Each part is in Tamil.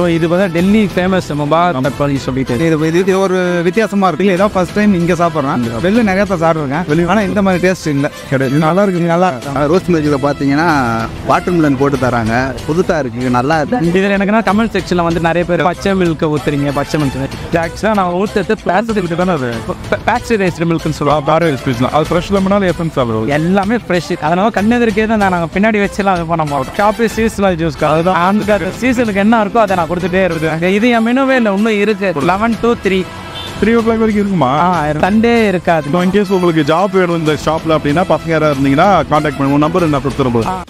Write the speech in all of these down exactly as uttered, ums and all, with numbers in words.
இது வந்து டெல்லி ஃபேமஸ் மொஹபத் சொல்லிட்டு இது இது ஒரு வித்தியாசமாக இருக்குது. ஏதோ ஃபர்ஸ்ட் டைம் இங்கே சாப்பிட்றேன். வெளில நிறையா தான் சாப்பிட்ருக்கேன் வெளியே, ஆனால் இந்த மாதிரி டேஸ்ட் இல்லை கிடையாது. நல்லா இருக்குது. நல்லா ரோஸ் மில்கில் பார்த்தீங்கன்னா வாட்டர் மிலன் போட்டு தராங்க. புதுசாக இருக்குது, நல்லா இருக்குது. இதில் எனக்குன்னா கமெண்ட் செக்ஷனில் வந்து நிறைய பேர் பச்சை மில்க்கை ஊற்றுறீங்க பச்சை மில்க். ஆக்சுவலாக நான் ஊற்றுறது பிளாஸ்டிக் தானே, அது பேக்சரைஸ்டு மில்க்னு சொல்லுவாங்க. அது ஃப்ரெஷ் லெமனால எஃப்எம் சாப்பிடுவோம். எல்லாமே ஃப்ரெஷ். அதனால கண்ணெதிர்க்கே தான் நாங்கள் பின்னாடி வச்சுலாம் இது பண்ண மாட்டோம். ஷாப்பு சீசனல் ஜூஸ் அதுதான். அந்த சீசனுக்கு என்ன இருக்கோ அதை நான் கொடுத்துட்டே இருக்குது. இது என் மெனுவே இல்லை, இன்னும் இருக்கு. Eleven to three three o'clock வரைக்கும் இருக்குமா? சண்டே இருக்காது. இன்கேஸ் உங்களுக்கு ஜாப் வேணும் இந்த ஷாப்பில் அப்படின்னா பசங்க யாராவது இருந்தீங்கன்னா கான்டாக்ட் பண்ணுவோம். நம்பர் நான் கொடுத்துருப்போம்.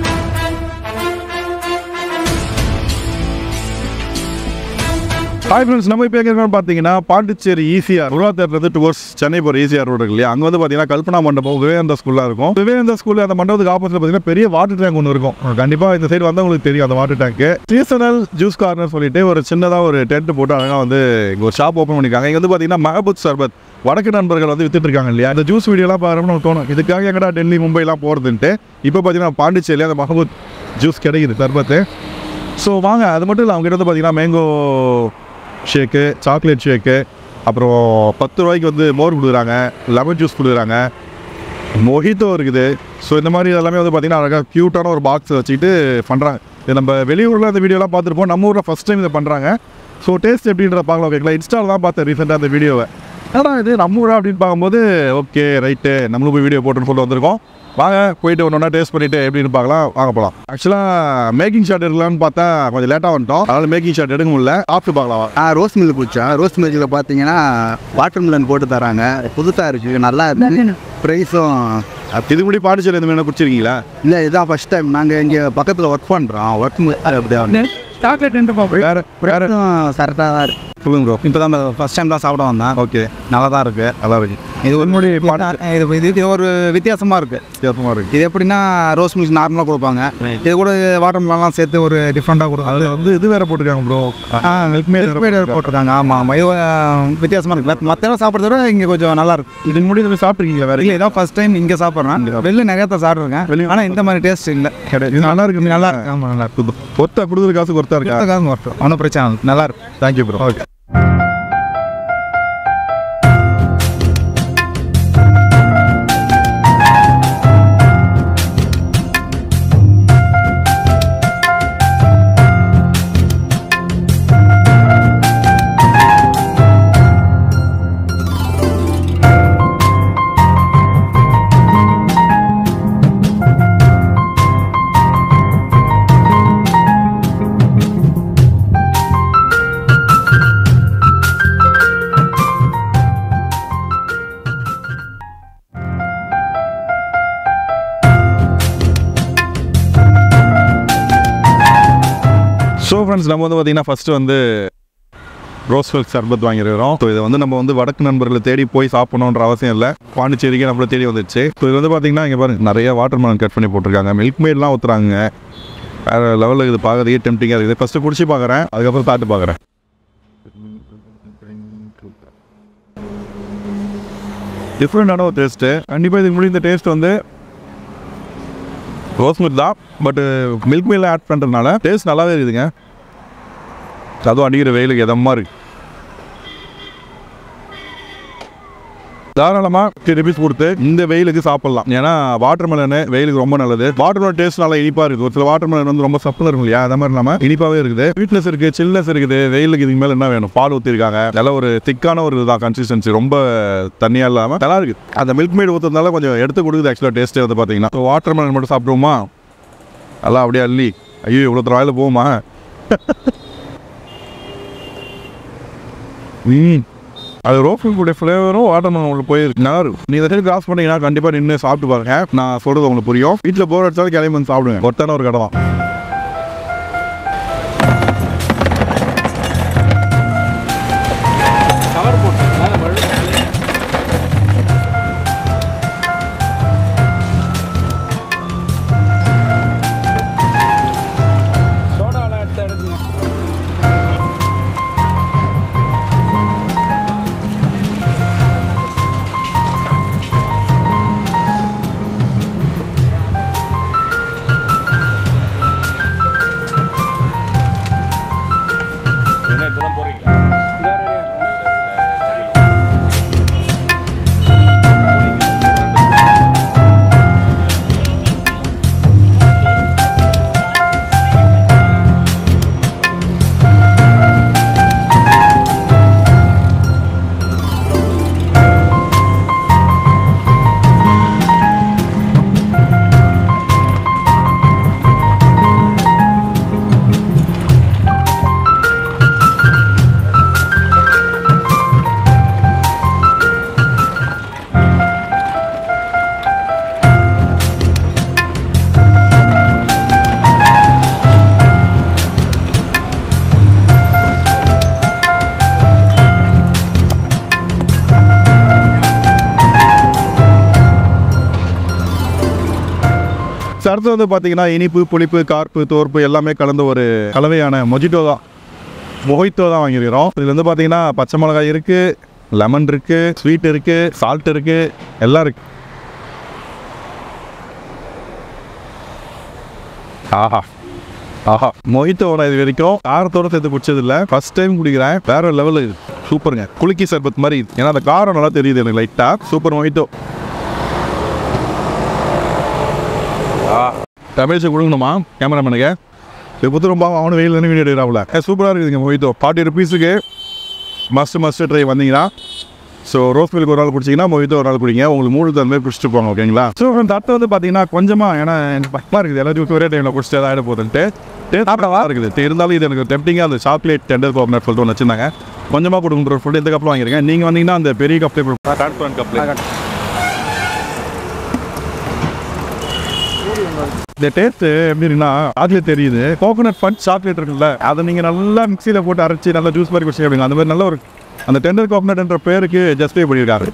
ஹாய் ஃப்ரெண்ட்ஸ், நம்ம இப்போ எங்கே பார்த்தீங்கன்னா பாண்டிச்சேரி ஈசிஆர் உருவா தேட்டர் டுவர்ஸ் சென்னை போகிற ஈசிஆர் ரோடு இல்லையா, அங்கே வந்து பார்த்தீங்கன்னா கல்பனா மண்டபம் விவேகானந்தா ஸ்கூலாக இருக்கும். விவேகானந்தா ஸ்கூல் அந்த மண்டபத்துக்கு ஆப்போசிட் பார்த்தீங்கன்னா பெரிய வாட்டர் டேங்க் ஒன்று இருக்கும். கண்டிப்பாக இந்த சைடு வந்தால் உங்களுக்கு தெரியும் அந்த water tank. Seasonal juice corner சொல்லிட்டு ஒரு சின்னதாக ஒரு டென்ட் போட்டு அழகாக வந்து இங்கே ஒரு ஷாப் ஓப்பன் பண்ணியிருக்காங்க. இங்கே வந்து பார்த்தீங்கன்னா மொஹபத் ஷர்பத் வடக்கு நண்பர்கள் வந்து வித்துட்டு இருக்காங்க இல்லையா, இந்த ஜூஸ் வீடியோலாம் பார்க்கணும்னு தோணும். இதுக்காக எங்கடா டெல்லி மும்பைலாம் போகிறதுன்ட்டு இப்போ பார்த்தீங்கன்னா பாண்டிச்சேரியில் அந்த மொஹபத் ஜூஸ் கிடைக்குது சர்பத்து. ஸோ வாங்க, அது மட்டும் இல்லை அவங்ககிட்ட வந்து பார்த்தீங்கன்னா மேங்கோ ஷேக்கு, சாக்லேட் ஷேக்கு, அப்புறம் பத்து ரூபாய்க்கு வந்து மோர் கொடுக்குறாங்க, லெமன் ஜூஸ் கொடுக்குறாங்க, மொஹிட்டோ இருக்குது. ஸோ இந்த மாதிரி எல்லாமே வந்து பார்த்திங்கன்னா அழகாக க்யூட்டான ஒரு பாக்ஸ் வச்சுக்கிட்டு பண்ணுறாங்க. இது நம்ம வெளியூரில் அந்த வீடியோலாம் பார்த்துருப்போம், நம்ம ஊரில் ஃபஸ்ட் டைம் இதை பண்ணுறாங்க. ஸோ டேஸ்ட் எப்படின்ற பார்க்கலாம். ஓகேங்களா, இன்ஸ்டாவில் தான் பார்த்தேன் ரீசெண்டாக அந்த வீடியோவை. ஆனால் இது நம்ம ஊரா அப்படின்னு பார்க்கும்போது ஓகே ரைட்டு நம்மளும் போய் வீடியோ போட்டுன்னு சொல்லிட்டு வந்திருக்கோம். வாங்க போயிட்டு ஒன்று ஒன்றா டேஸ்ட் பண்ணிவிட்டு எப்படின்னு பார்க்கலாம். வாங்க போகலாம். ஆக்சுவலாக மேக்கிங் ஷாட் எடுக்கலாம்னு பார்த்தா கொஞ்சம் லேட்டாக வந்துட்டோம், அதனால் மேக்கிங் ஷாட் எடுக்க முடியல. சாப்பிட்டு பார்க்கலாம். ஆ ரோஸ் மில்க் குடித்தேன். ரோஸ் மில்கில் பார்த்தீங்கன்னா வாட்டர் மிலன் போட்டு தராங்க. புதுசாக இருக்குது, நல்லா இருக்குது. ப்ரைஸும் இது முடி பாண்டிச்சேரி இந்த மாதிரி குடிச்சிருக்கீங்களா? இல்லை, இதுதான் ஃபஸ்ட் டைம். நாங்கள் இங்கே பக்கத்தில் ஒர்க் பண்ணுறோம். ஒர்க் அப்படியே சாக்லேட் வேறு வேறு கரெக்டாக தான் இருக்குது. சொல்லுங்க ப்ரோ. இப்போ தான் ஃபஸ்ட் டைம் தான் சாப்பிட வந்தேன். ஓகே, நல்லா தான் இருக்குது. நல்லா இருக்குது. இது ஒரு இது இது ஒரு வித்தியாசமாக இருக்குது. வித்தியாசமாக இருக்குது. இது எப்படின்னா ரோஸ் மில்க் நார்மலாக கொடுப்பாங்க, இது கூட வாட்டர் மிலன்லாம் சேர்த்து ஒரு டிஃப்ரெண்ட்டாக கொடுக்கும். அதில் வந்து இது வேறு போட்டிருக்காங்க ப்ரோ. ஆ மில்க் மேட் போட்டிருக்காங்க. ஆமாம் ஆமாம், இது வித்தியாசமாக இருக்குது. மற்ற சாப்பிட்றத விட இங்கே கொஞ்சம் நல்லா இருக்குது. இதுக்கு முன்னாடி இதை சாப்பிட்ருக்கீங்க வேறு? இல்லை, இதான் ஃபஸ்ட் டைம் இங்கே சாப்பிட்றேன். வெளில நிறையா தான் சாப்பிட்ருக்கேன் வெளியே, ஆனால் இந்த மாதிரி டேஸ்ட் இல்லை கிடையாது. இது நல்லா இருக்குது. நல்லா இருக்கு. ஆமாம், நல்லா இருக்குது. ஒருத்தா கொடுக்குற காசு ஒருத்தா இருக்கா? காசு வரட்டும், ஒன்றும் பிரச்சனை இல்லை. நல்லா இருக்கு. Thank you bro. Okay. So friends, நம்ம வந்து பார்த்திங்கன்னா ஃபஸ்ட்டு வந்து ரோஸ்மில்க் சர்பத் வாங்கியிருக்கிறோம். ஸோ இதை வந்து நம்ம வந்து வடக்கு நண்பர்களை தேடி போய் சாப்பிடணுன்ற அவசியம் இல்லை, பாண்டிச்சேரிக்கே நம்மளை தேடி வந்துடுச்சு. ஸோ இது வந்து பார்த்திங்கன்னா இங்கே பாருங்கள் நிறைய வாட்டர் மெலன் கட் பண்ணி போட்டிருக்காங்க, மில்க் மேட்லாம் ஊற்றுறாங்க. வேறு லெவலில் இது பார்க்கறதுக்கே டெம்டிங்காக இருக்குது. ஃபஸ்ட்டு குடிச்சு பார்க்குறேன், அதுக்கப்புறம் சாப்பிட்டு பார்க்குறேன். டிஃப்ரெண்டான ஒரு டேஸ்ட்டு. கண்டிப்பாக இதுக்கு முன்னாடி இந்த டேஸ்ட் வந்து ரோஸ் மில்க் தான், பட்டு மில்க் மேல ஆட் பண்ணுறதுனால டேஸ்ட் நல்லாவே இருக்குதுங்க. அதுவும் அடிக்கிற வெயிலுக்கு எதமாக இருக்குது. தாராளமாக ஃபிஃப்டி ருபீஸ் கொடுத்து இந்த வெயிலுக்கு சாப்பிட்லாம். ஏன்னா வாட்டர் மெலனு வெயிலுக்கு ரொம்ப நல்லது. வாட்டர் மெலன் டேஸ்ட் நல்லா இனிப்பாக இருக்குது. ஒரு சில வாட்டர் மெலன் வந்து ரொம்ப சப்பில் இருக்கும் இல்லையா, அது மாதிரி இல்லாமல் இனிப்பாகவே இருக்குது. ஸ்வீட்னஸ் இருக்குது, சில்னஸ் இருக்குது. வெயிலுக்கு இதுக்கு மேலே என்ன வேணும்? பால் ஊற்றிருக்காங்க, நல்லா ஒரு திக்கான ஒரு இதுதான் கன்சிஸ்டன்சி, ரொம்ப தண்ணியாக இல்லாமல் நல்லா இருக்குது. அந்த மில்க் மேட் ஊற்றுறதுனால கொஞ்சம் எடுத்து கொடுக்குது ஆக்சுவலாக டேஸ்ட்டே வந்து பார்த்தீங்கன்னா. ஸோ வாட்டர் மெலன் மட்டும் சாப்பிடுவோமா? நல்லா அப்படியே அள்ளி, ஐயோ இவ்வளோ வாயில் போகுமா? ம் அது ரோஸ்மில்குடைய ஃப்ளேவரும் வாட்டர் மெலன் உங்களுக்கு போயிருக்கு. நல்லா இருக்கும். நீ இதை சைடு கிராஸ் பண்ணிங்கன்னா கண்டிப்பாக நின்று சாப்பிட்டு பாருங்க. நான் சொல்கிறது உங்களுக்கு புரியும். வீட்டில் போர் அடிச்சாலும் கிளம்பி வந்து சாப்பிடுவேன். ஒருத்தான ஒரு கடை தான். அடுத்து வந்து பார்த்தீங்கன்னா இனிப்பு புளிப்பு கார்ப்பு தோர்ப்பு எல்லாமே கலந்த ஒரு கலவையான மொஜிட்டோ தான் மொஹிட்டோ தான் வாங்கியிருக்கிறோம். இதில் வந்து பார்த்தீங்கன்னா பச்சை மிளகாய் இருக்குது, லெமன் இருக்குது, ஸ்வீட் இருக்குது, சால்ட் இருக்குது, எல்லாம் இருக்குது. ஆஹா ஆஹா மொஹிட்டோட இது வரைக்கும் காரத்தோடு சேர்த்து குடிச்சதில்லை, ஃபர்ஸ்ட் டைம் குடிக்கிறேன். வேற லெவலு சூப்பருங்க. குலுக்கி சர்பத் மாதிரி ஏன்னா அந்த காரம் நல்லா தெரியுது எனக்கு லைட்டாக. Super mojito. தமிழ்ச்சி கொடுக்கணுமா கேமராமேனுக்கு? இப்போ புத்து ரொம்ப அவனு வெயில் தானே வீடியோ எடுக்கிறாப்புல. சூப்பராக இருக்குதுங்க மொஹிட்டோ. ஃபார்ட்டி ருபீஸுக்கு மஸ்ட் மஸ்ட் ட்ரை வந்தீங்கன்னா ஸோ ரோஸ் மில்க் ஒரு நாள் குடிச்சிங்கன்னா மொஹிட்டோ ஒரு நாள் குடிங்க, உங்களுக்கு மூணு தன்மை குடிச்சிட்டு போங்க. ஓகேங்களா? ஸோ தட்டை வந்து பார்த்தீங்கன்னா கொஞ்சமாக ஏன்னா எனக்கு பக்கமாக இருக்குது எல்லாத்தையும் ஒரே டைமில் குடிச்சிட்டு தான் ஆகிட போகுதுன்ட்டு சாப்பிடவா இருக்குது. இருந்தாலும் இது எனக்கு டெம்டிங்காக அந்த சாக்லேட் டெண்டர் கோகனட் சொல்லிட்டு ஒன்று வச்சுருந்தாங்க. கொஞ்சமாக கொடுக்குற ஃபுட்டு இந்த கப்பில் வாங்கியிருக்கேன். நீங்கள் வந்தீங்கன்னா அந்த பெரிய கப்லேயே டிரான்ஸ்பரண்ட் கப்பில் இந்த டேஸ்ட்டு எப்படி இருக்குன்னா சாக்லேட் தெரியுது. கோகோனட் ஃபன் சாக்லேட் இருக்குல்ல, அதை நீங்கள் நல்லா மிக்சியில் போட்டு அரைச்சி நல்லா ஜூஸ் மாதிரி குடிச்சு அப்படிங்க. அந்த மாதிரி நல்ல ஒரு அந்த டெண்டர் கோகோனட் என்ற பேருக்கு ஜஸ்டிஃபை பண்ணியிருக்காரு.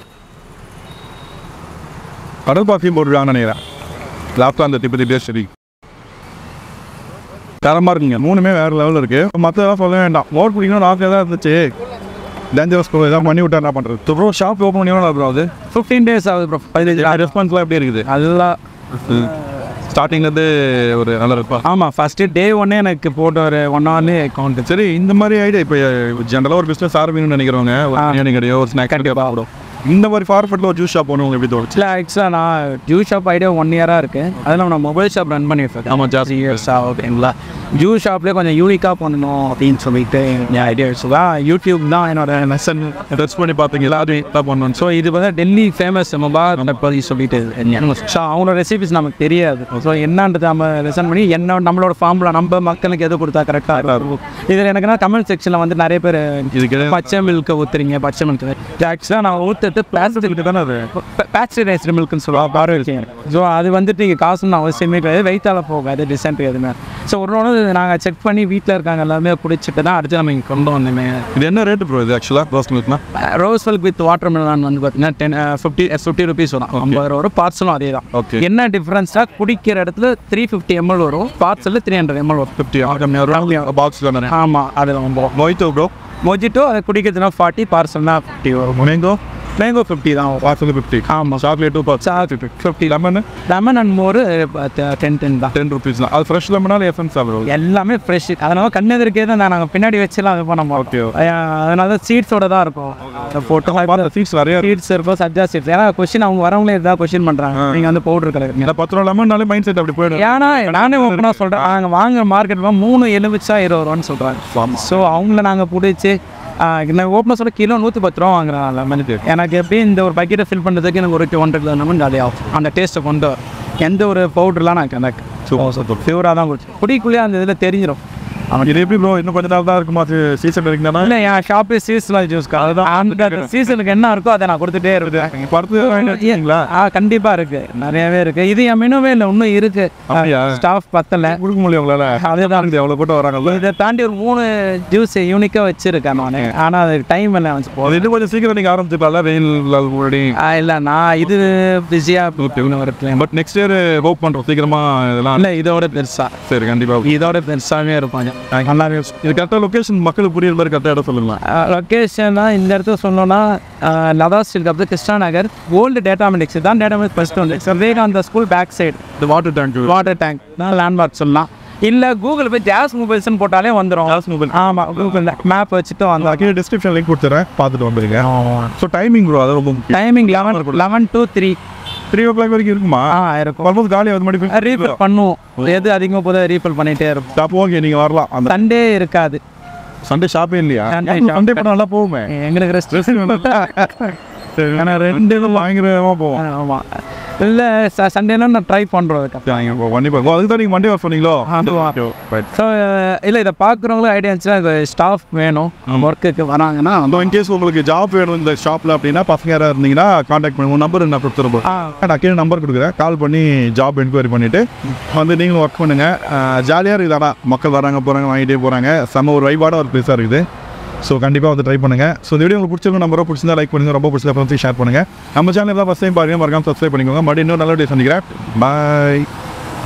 கடல் பாசியும் போட்டுருக்காங்கன்னு நினைக்கிறேன். லாஸ்ட்டாக அந்த டிப்பத்தி டேஸ்ட் சரி தரமாக இருக்குங்க. மூணுமே வேறு லெவலில் இருக்குது. மற்றதெல்லாம் சொல்ல வேண்டாம். ஓட் பிடிக்கணும் ஆசையாக தான் இருந்துச்சு. டேஞ்சரஸ் ப்ரோ எதாவது பண்ணி விட்டா என்ன பண்ணுறது? ப்ரோ ஷாப் ஓப்பன் பண்ணி ப்ரோ அது ஃபிஃப்டீன் டேஸ் ஆகுது ப்ரோ. பதினஞ்சு ரெஸ்பான்ஸ்லாம் எப்படி இருக்குது? அதெல்லாம் ஸ்டார்டிங்லேருந்து ஒரு நல்ல இருப்பா. ஆமாம், ஃபஸ்ட்டு டே ஒன்னே எனக்கு போட்ட ஒரு ஒன் ஹவர்லேயே அக்கௌண்ட்டு. சரி, இந்த மாதிரி ஐடியா இப்போ ஜென்ரலாக ஒரு பிஸ்னஸ் ஆரம்பிக்கணும்னு நினைக்கிறவங்க, பிரியாணி கடையோ ஒரு ஸ்நாக் கண்டிப்பாக ஆகும். இந்த மாதிரி ஃபார்ஃபட்டில் ஒரு ஜூஸ் ஷாப் ஒன்று உங்களுக்கு எப்படி தோணுச்சு? இல்லை, ஆக்சுவலாக நான் ஜூஸ் ஷாப் ஐடியா ஒன் இயராக இருக்குது. அதில் நான் மொபைல் ஷாப் ரன் பண்ணியிருக்கேன். ஆமாம், ஜாஸ்தி இயர்ஸாக ஓகேங்களா. ஜூஸ் ஷாப்லேயே கொஞ்சம் யூனிக்காக பண்ணணும் அப்படின்னு சொல்லிட்டு என் ஐடியா தான். யூடியூப் தான் என்னோட லெசன் டச் பண்ணி பார்த்தீங்களா? அது தான் பண்ணணும். ஸோ இது வந்து டெல்லி ஃபேமஸ் மொபாபத் சொல்லிட்டு ஸோ அவங்களோட ரெசிபிஸ் நமக்கு தெரியாது. ஸோ என்னன்றது நம்ம லெசன் பண்ணி என்ன நம்மளோட ஃபார்முலா நம்ம மக்களுக்கு எது கொடுத்தா கரெக்டாக இருக்கும். இதில் எனக்குன்னா கமெண்ட் செக்ஷனில் வந்து நிறைய பேர் இதுக்கு பச்சை மில்கை ஊற்றுறீங்க, பச்சை மில்க் ஆக்சுவலாக நான் ஊற்றுறது பிளாஸ்டிக் தானே, அது பேஸ்டரைஸ்டு மில்க்னு சொல்லுவாங்க பாரு இருக்கேன். ஸோ அது வந்துட்டு நீங்கள் காசுன்னு அவசியமே கிடையாது, வெயிட்டால் போகாது, டிசென்ட் எதுவுமே. ஸோ ஒரு நாள் நாங்கள் செக் பண்ணி வீட்டில் இருக்காங்க எல்லாமே குடிச்சிட்டு தான் அடுத்து நம்ம இங்கே கொண்டு வந்தோமே. இது என்ன ரேட்டு ப்ரோ இது ஆக்சுவலாக ரோஸ் மில்க்னா? Rose milk with watermelon வந்து பார்த்தீங்கன்னா டென் ஃபிஃப்டி ஃபிஃப்டி ருபீஸ் வரும். ஐம்பது ரூபா வரும். பார்சலும் அதே தான். ஓகே. என்ன டிஃப்ரென்ஸாக குடிக்கிற இடத்துல த்ரீ ஃபிஃப்டி எம்எல் வரும், பார்சலில் த்ரீ ஹண்ட்ரட் எம்எல் வரும். ஃபிஃப்டி பாக்ஸ் தானே? ஆமாம், அதில் ரொம்ப மொஹிட்டோ ப்ரோ. மொஜிட்டோ அதை குடிக்கிறதுனா ஃபார்ட்டி, பார்சல்னா ஃபிஃப்டி வரும். மேங்கோ மேங்கோ ஃபிஃப்டி தான், பார்சல் ஃபிஃப்டி. ஆமாம், chocolate too chocolate fifty. Lemon lemon and மோர் டென் டென் தான், டென் ருபீஸ் தான். அது ஃப்ரெஷ் லெமனால எஃப்என்ஸ் ஆகும், எல்லாமே ஃப்ரெஷ். அதனால கண்ணெதிர்க்கே தான் நாங்கள் பின்னாடி வச்சுலாம் இது பண்ண மாட்டோம். அதனால தான் சீட்ஸோட தான் இருக்கும். போட்டோ சீட்ஸ் நிறைய சீட்ஸ் இருக்கும், சஜ்ஜா சீட்ஸ். ஏன்னா கொஸ்டின் அவங்க வரவங்களே இதாக கொஸ்டின் பண்ணுறாங்க, நீங்கள் வந்து பவுடர் கலக்குறீங்க பத்து ரூபா லெமன்னாலே மைண்ட் செட் அப்படி போயிடும். ஏன்னா நானே ஓப்பனாக சொல்கிறேன், நாங்கள் வாங்குற மார்க்கெட் மூணு எலுமிச்சா இருபது ரூபான்னு சொல்கிறாங்க. ஸோ அவங்கள நாங்கள் பிடிச்சி நான் ஓப்பனாக சொல்ல கிலோ நூற்றி பத்து ரூபா வாங்குறேன் லெமனுக்கு. எனக்கு எப்படி இந்த ஒரு பக்கெட்டை ஃபில் பண்ணுறதுக்கு எனக்கு ஒரு ஒன்றரை கிலோ லெமன் ஜாலியாக ஆகும். அந்த டேஸ்ட்டை கொண்டு எந்த ஒரு பவுடர்லாம் நான் எனக்கு ஃபியூராக தான் குடிச்சு குடிக்குள்ளேயே அந்த இதில் தெரிஞ்சிடும். அவன் இது எப்படி ப்ரோ இன்னும் கொஞ்ச நாள் தான் இருக்குமா சீசன் இருக்குன்னா? இல்லை, என் ஷாப்பே சீசனல் ஜூஸ்க்கு அதுதான். அந்த சீசனுக்கு என்ன இருக்கோ அதை நான் கொடுத்துட்டே இருக்கேன். பருத்துங்களா? ஆ, கண்டிப்பாக இருக்குது, நிறையவே இருக்குது. இது என் மெனுவே இல்லை, இன்னும் இருக்குது. ஸ்டாஃப் பத்தலை, கொடுக்க முடியும் உங்களால். அதே தான் இருக்குது, எவ்வளோ கூட்டம் வராங்கல்ல. இதை தாண்டி ஒரு மூணு ஜூஸ் யூனிக்காக வச்சுருக்கேன் நான். ஆனால் அது டைம் இல்லை வச்சு போகுது. இன்னும் கொஞ்சம் சீக்கிரம் நீங்கள் ஆரம்பிச்சுக்கலாம்ல, வெயில் முன்னாடி. இல்லை, நான் இது பிஸியாக வரேன். பட் நெக்ஸ்ட் இயர் ஹோப் பண்ணுறோம் சீக்கிரமாக இதெல்லாம். இல்லை, இதோட பெருசாக. சரி, கண்டிப்பாக இதோட பெருசாகவே இருப்பாங்க. நல்லாவே இது கரெக்டாக லொக்கேஷன் மக்களுக்கு புரியுற மாதிரி கரெக்டாக இடம் சொல்லுங்களா? லொக்கேஷன்னா இந்த இடத்துல சொல்லணும்னா நகார் ஸ்ட்ரீட் அப்புறம் Krishna Nagar old Data Medics தான். டேட்டா மெடிக்ஸ் ஃபர்ஸ்ட் வந்து விவேகானந்தா ஸ்கூல் பேக் சைடு இந்த வாட்டர் டேங்க் வாட்டர் டேங்க் தான் லேண்ட்மார்க் சொல்லலாம். இல்லை கூகுள் போய் ஜாஸ் மொபைல்ஸ்னு போட்டாலே வந்துடும். ஜாஸ் மொபைல் ஆமாம், கூகுள் மேப் வச்சுட்டு வந்து கீழே டிஸ்கிரிப்ஷன் லிங்க் கொடுத்துறேன், பார்த்துட்டு வந்துருங்க. ஸோ டைமிங் ப்ரோ அது ரொம்ப timing eleven eleven to three three o'clock வரைக்கும் இருக்குமா? ஆ, இருக்கும். வரும்போது காலியாக அது மாதிரி ரீஃபில் பண்ணுவோம், எது அதிகமாக போதும் ரீஃபில் பண்ணிகிட்டே இருக்கும். அப்போ ஓகே, நீங்கள் வரலாம். அந்த சண்டே இருக்காது. சண்டே ஷாப்பே இல்லையா? சண்டே பண்ண நல்லா போகுமே. எங்களுக்கு ரெஸ்ட் ஏன்னா ரெண்டு பயங்கரமாக போவோம். ஆமாம், இல்லை சண்டேனா நான் ட்ரை பண்ணுறோம். கண்டிப்பாக அதுக்கு தான் நீங்கள் மண்டே வர சொன்னீங்களோ? ஸோ இல்லை, இதை பார்க்குறவங்களும் ஐடியா இருந்துச்சுன்னா ஸ்டாஃப் வேணும் ஒர்க்குக்கு வராங்கன்னா. அந்த இன்கேஸ் உங்களுக்கு ஜாப் வேணும் இந்த ஷாப்பில் அப்படின்னா பசங்க யாராவது இருந்தீங்கன்னா கான்டாக்ட் பண்ணி உங்கள் நம்பர் நான் கொடுத்துருப்போம். நான் கீழே நம்பர் கொடுக்குறேன், கால் பண்ணி ஜாப் என்கொயரி பண்ணிவிட்டு வந்து நீங்களும் ஒர்க் பண்ணுங்கள். ஜாலியாக இருக்குதாடா, மக்கள் வராங்க போகிறாங்க வாங்கிட்டே போகிறாங்க. செம்ம ஒரு வைபான ஒரு பிளேஸாக இருக்குது. ஸோ கண்டிப்பாக வந்து ட்ரை பண்ணுங்கள். ஸோ இந்த வீடியோ உங்களுக்கு பிடிச்சிருக்க நம்பரோ பிடிச்சிருந்தா லைக் பண்ணுங்கள், ரொம்ப பிடிச்சத ஃப்ரெண்ட்ஸையும் ஷேர் பண்ணுங்கள். நம்ம சேனல் தான் ஃபஸ்ட் டைம் பாருங்கள், மறக்காம சப்ஸ்கிரைப் பண்ணிக்கோங்க. மறுபடியும் இன்னொரு நல்ல வீடியோ சந்திக்கிறேன். பாய்.